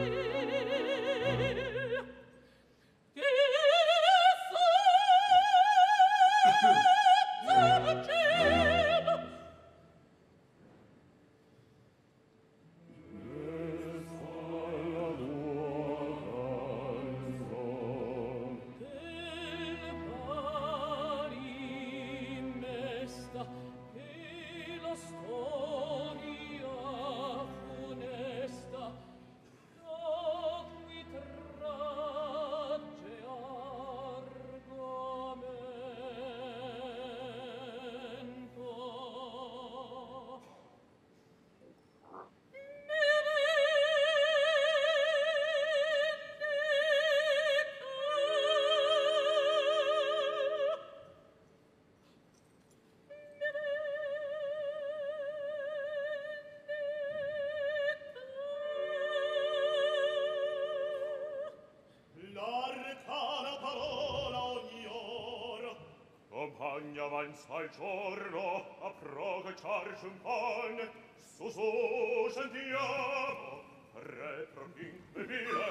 Compagna avanza al giorno a procacciarci un pan, su sentiamo, re propinquibile.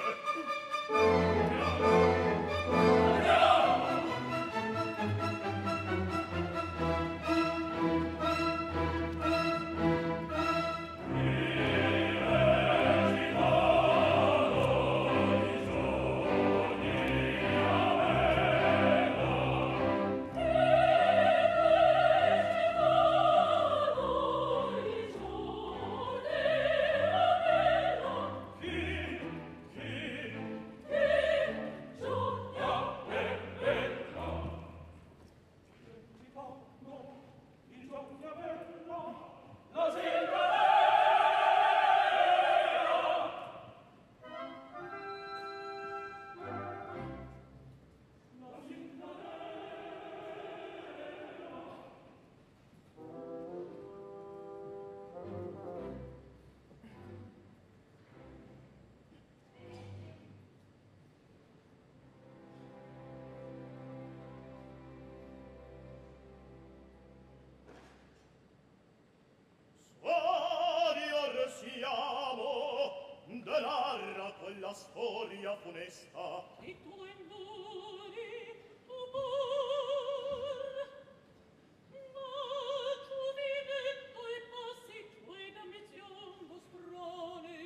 La storia funesta e tu induri tu pur ma tu vinetto e passi tuoi d'ambizion lo sprone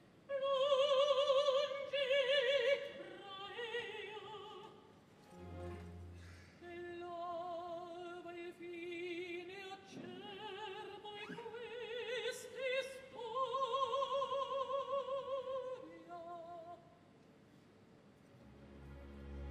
lungi traea dell'alba il fine acerbo e questi storia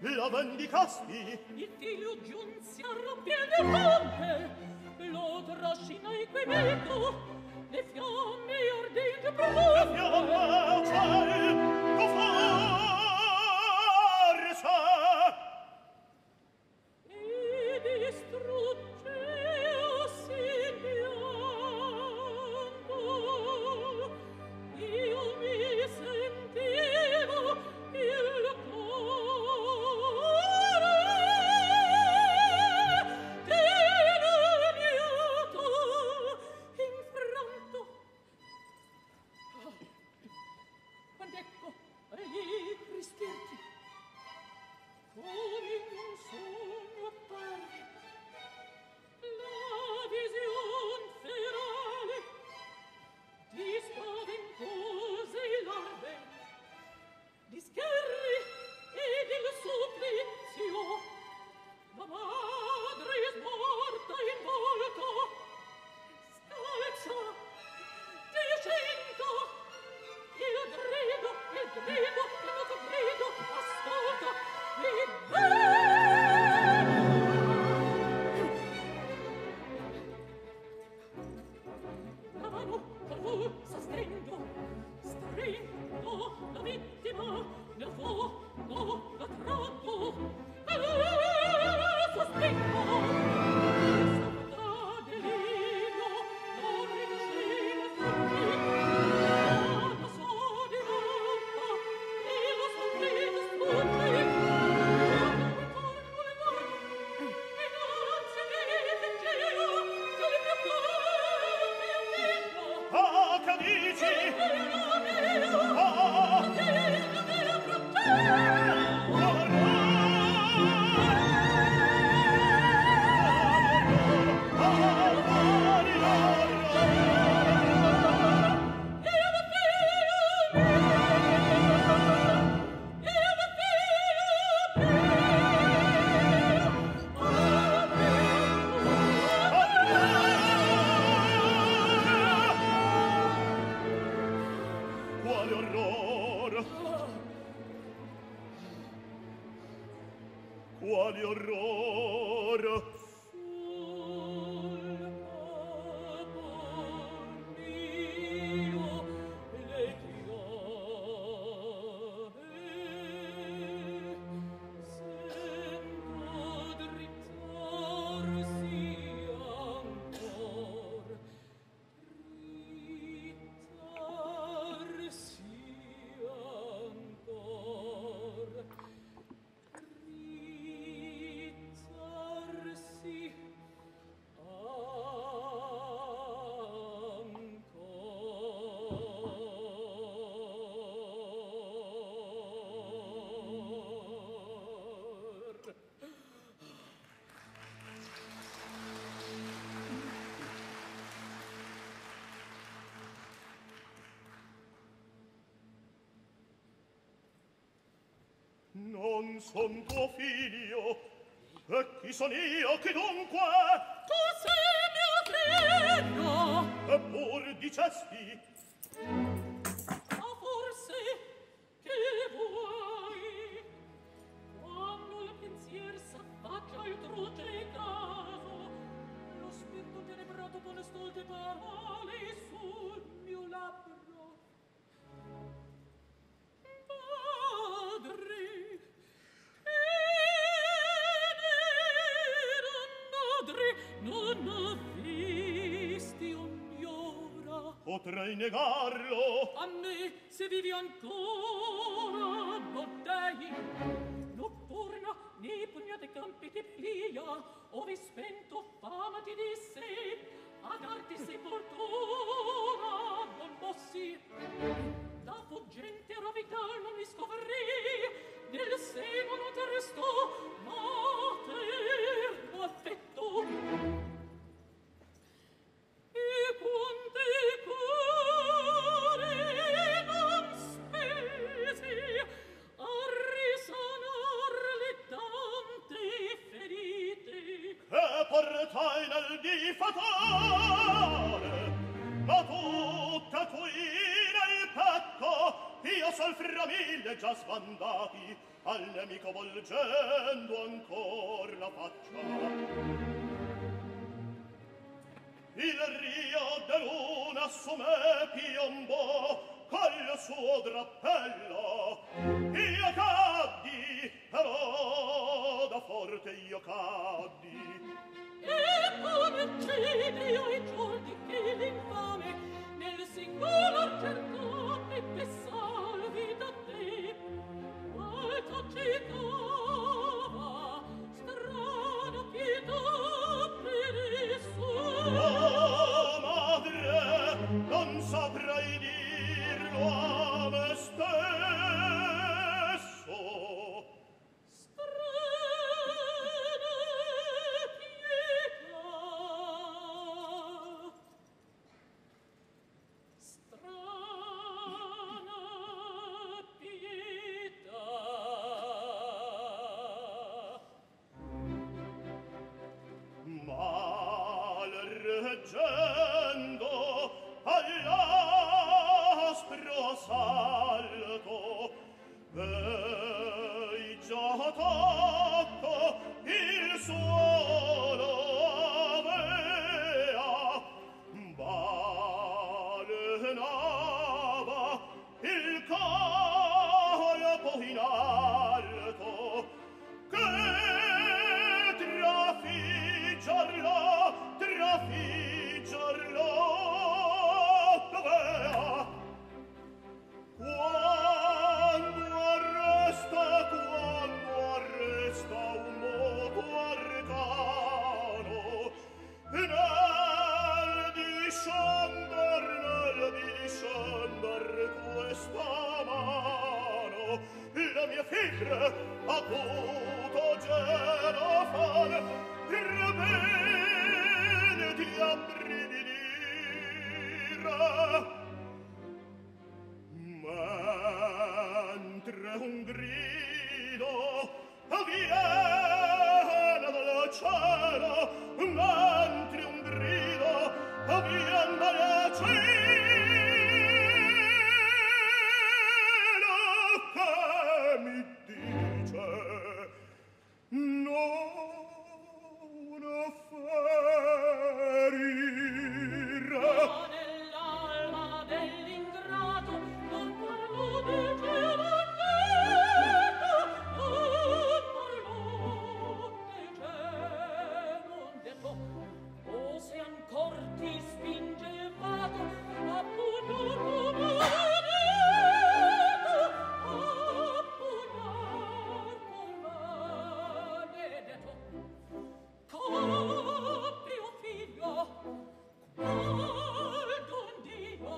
la vendicasti? Il figlio giunse a rappier del monte, lo trascinai qui meco, le fiamme ardenti pronte. Le fiamme al ciel, tu forza! E distruggeo simbiando, io mi sentivo il cuore dilaniato, infranto. Quand'ecco egli ristirti, come in un sogno appare la vision ferale di spaventose larve, di scherri ed il supplizio. La madre smorta in volto, scalza, dicendo il grido, il noto grido, ascolta, e la mano col sostendo, stringo la vittima, nel fuoco la tratto, sospingo, sopra delirio, la rincina fuggi, la sodinata, e lo sorriso sfuggi, Ah, che dici? Quale orror! Quale orror! Sul capo mio le chiave sento drittarsi ancor, drittarsi ancor, drittarsi ancor. Non son tuo figlio, e chi son io che dunque? Tu sei mio figlio, Eppur dicesti, ma forse che vuoi? Quando il pensier s'affaccia al truce caso, lo spirito tenebrato pone stolte parole sul mio labbro. Padre, madre, non avvisti ogni ora. potrei negarlo. A me, se vivi ancora, bottei notturna, nei pugnati campi ti plia, ove spento fama ti disse, a darti sepoltura non possi. Da fuggente ravital non mi scovrì, nel seno non te restò materno affetto. E quante cure non spesi a risanar le tante ferite. Che portai nel di fatale, ma tutta tu nel petto, io sol fra mille già sbandati, al nemico volgendo ancor la faccia. Il rio de luna su me piombò col suo drappello. Io caddi, però da forte io caddi. E come uccide io i giorni che l'infame nel singolo cercate che salvi da te. Alta citava, strana pietà per esso. Oh, madre, non saprai dirlo a me stesso. Strana pietà, strana pietà. Mal reggendo all'aspro salto, ei già tocco il suolo avea, balenava il colpo in alto, che trafiggerlo dovea. Quando arresta un moto arcano, nel discender questa mano, la mia figlia ha avuto genofane, per bene di abbrividire. Mentre un grido viene dal cielo, mentre un grido viene dal cielo, che mi dice non ferire. Nell'alma dell'ingrato non parlo del cielo non detto. O se ancor ti spinge il fato a pugnar maledetto. Compio figlio, qual don Dio,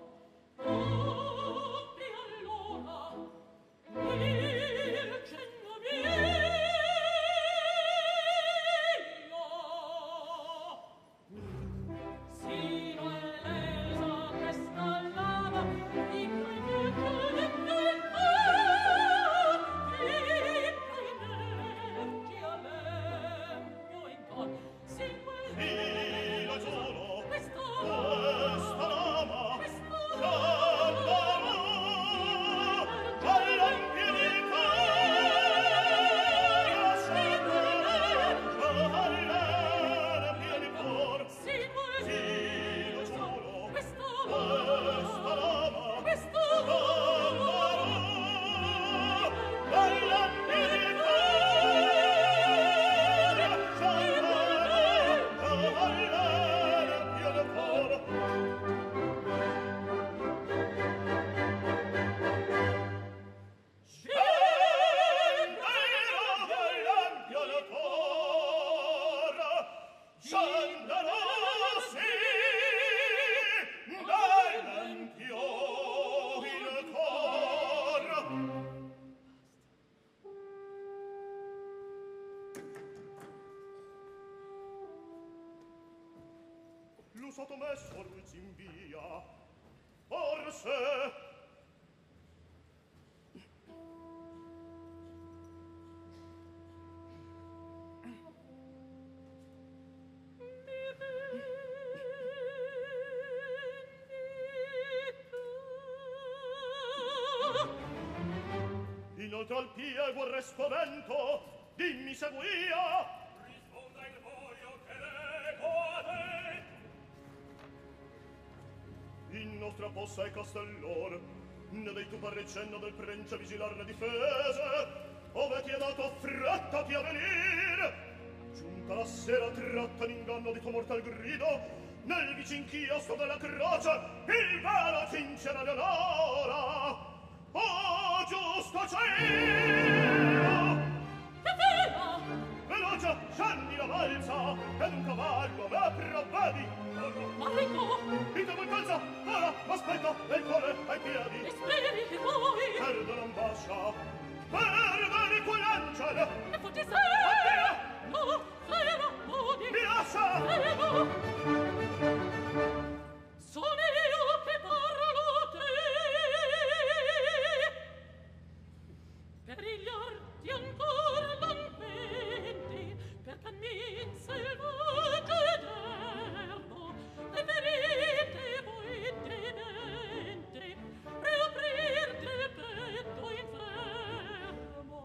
compri allora il cenno mio. Sino all'esa questa lava di prendete nel inerti all'empio in cor. Sino Lo giuro, questa lama, questa all'empio di cor, Sino lo giuro, questa lama, questa L'ho sottomesso ruzzi in via, forse inoltre nostro al piego arrestamento, dimmi se guia. Risponda il voglio che leggo a te. In nostra possa e castellor, ne dei tu parre cenno del prence vigilar le difese, ove ti è dato affrettati a venir. Giunta la sera tratta in inganno di tuo mortal grido, nel vicin chiostro della croce il velo cincera Leonora. Oh, giusto cielo! Che vero? Veloce, scendi la balza, ed un cavallo me provvedi. Marico! Dite voi calza, ora, aspetta, del cuore ai piedi. Speri che voi Perde l'ambascia, perde quell'angelo. ne foti Addio! sei! No, vero, modi! Mi lascia! Prego! Sono io che parlo a te! Per gli arti ancora lampenti, per cammin selvaggio ed erbo, le ferite voi dementi, riaprirte il petto infermo.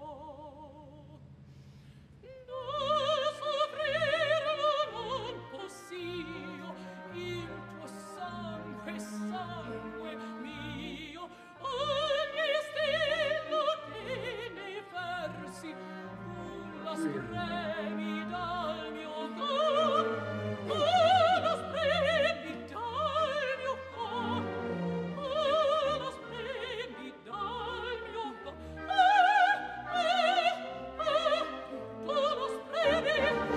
Non soffrirlo non possio, il tuo sangue, sangue mio, ogni stillo che nei versi tu la spremi dal mio cor, tu la spremi dal mio cor, tu la spremi dal mio cor, tu la spremi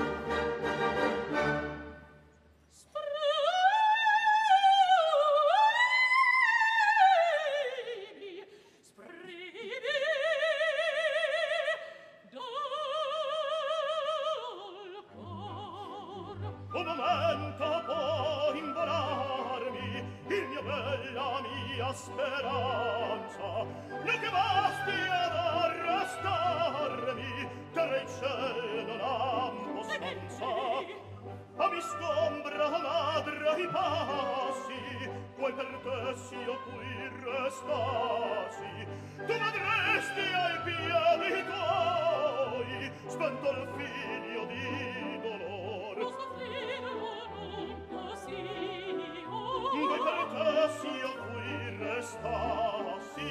Un momento può involarmi il mio bella mia speranza, né che basti ad arrestarmi, terra il cielo non ha possanza. A mi scombra madre i passi, vuoi per te s'io qui restasi, tu m'adresti ai piedi tuoi, spento il figlio di dolore. non soffrirlo non possio. Vuoi per te s'io qui restasi,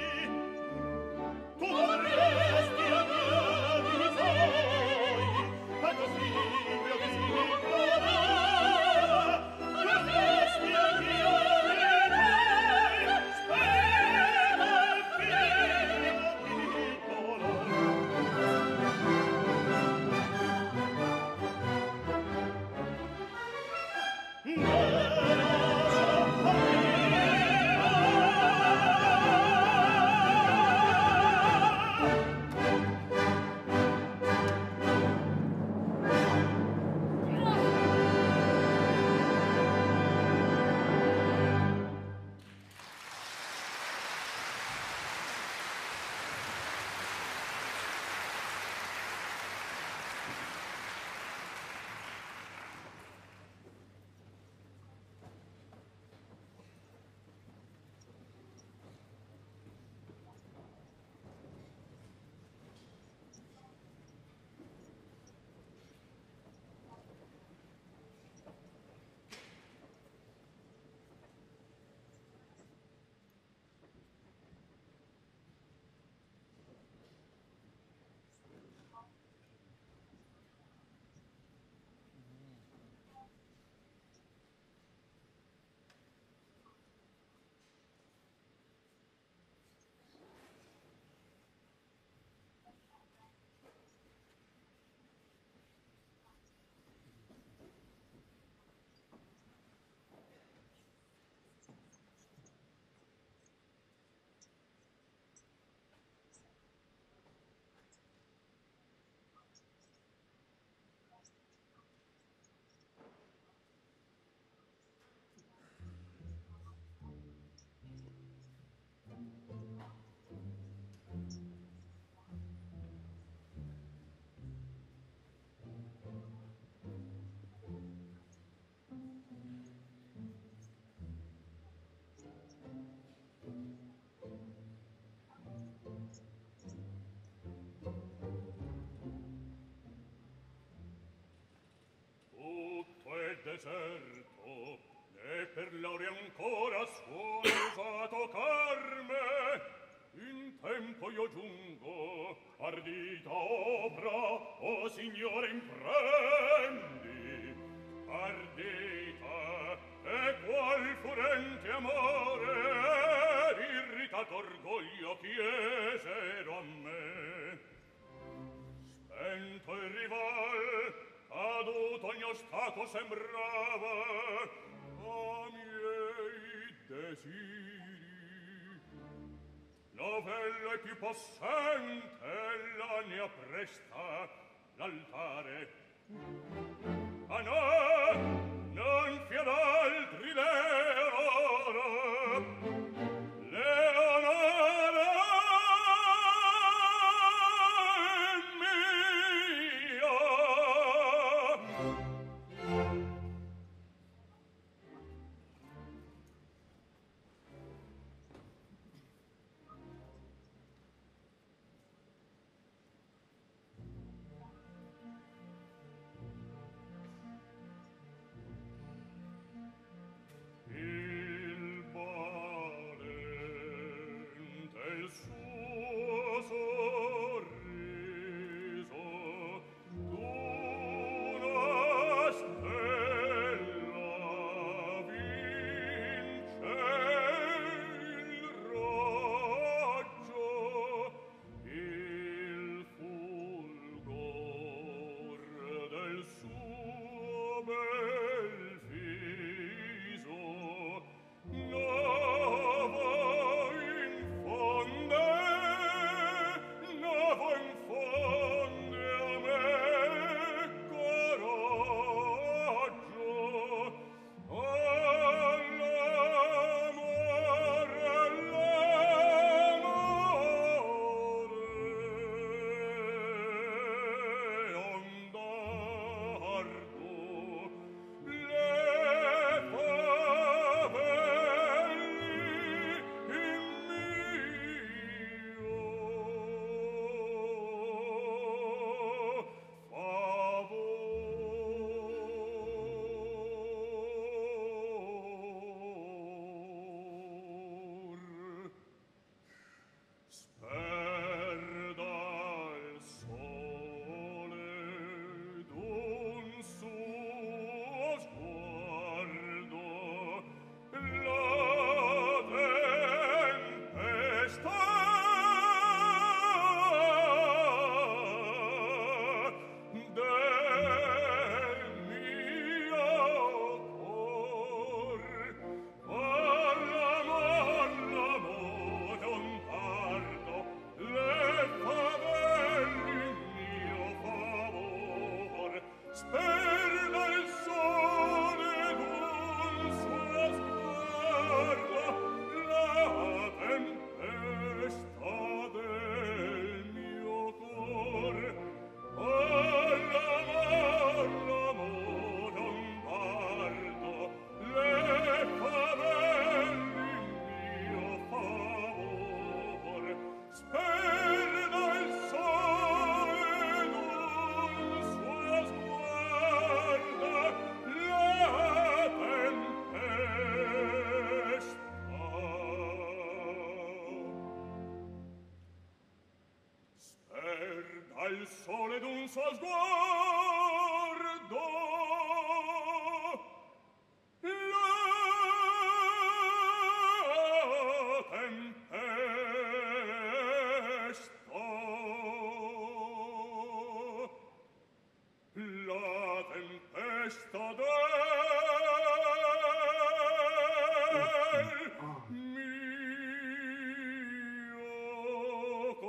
tu m'adresti ai piedi tuoi, spento il figlio di dolore. M'adresti ai piedi tuoi, spento il figlio di dolore. deserto, né per laurea ancora suona usato carme. In tempo io giungo, ardita opra, o signore imprendi. Ardita, e qual furente amore, irritato orgoglio chiesero a me. Spento il rival, caduto ogni ostacolo sembrava a miei desiri. Novella e più possente la ne appresta l'altare. A no, non fia d'altri Leonora, Leonora mia. Il valente il suo sorriso d'una stella vince il raggio, il fulgor del suo bel viso. Novo infonde a me coraggio, all'amore, ondardo, le sperda il sole d'un suo sguardo, la tempesta del mio cor. All'amor, ondardo, le favelle in mio favor, sperda il sole d'un suo sguardo, la tempesta del mio cor. All'amor, ondardo, le favelle in mio favor, sperda il sole d'un suo sguardo, la tempesta. Sperda il sole d'un suo sguardo, la tempesta. La tempesta del mio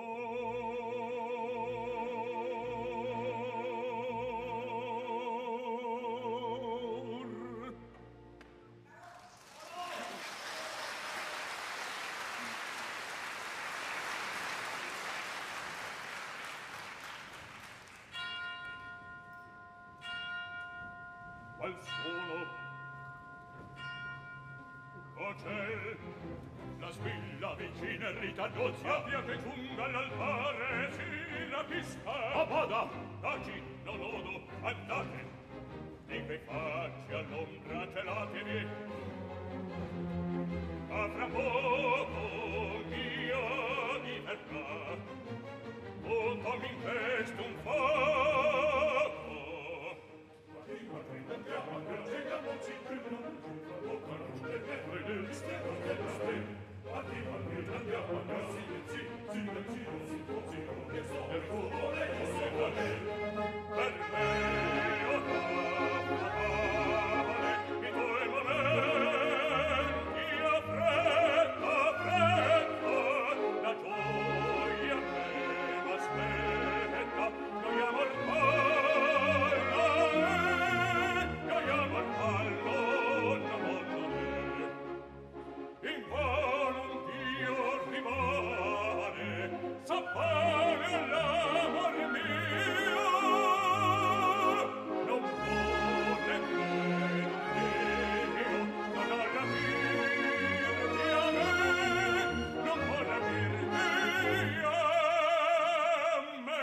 cor. Qual suono? O c'è la squilla vicina e ritannuzia, via che giunga all'altare si rapisca. A bada, taci, non odo, andate. di quei facci all'ombra gelatevi. Ma fra poco mia diverrà, buttomi in questo un fuoco. Per me o i tuoi momenti a fredda, la gioia che m'aspetta, gioia mortale, gioia mortale, invano Dio rimane, s'appare l'amor mio, non può nemmeno Dio non ha rapirti a me, non può rapirti a me,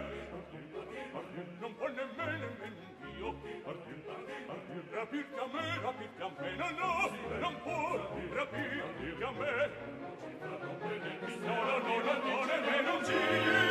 non può nemmeno Dio rapirti a me, no, no, non può rapirti a me. No, nemmeno Dio.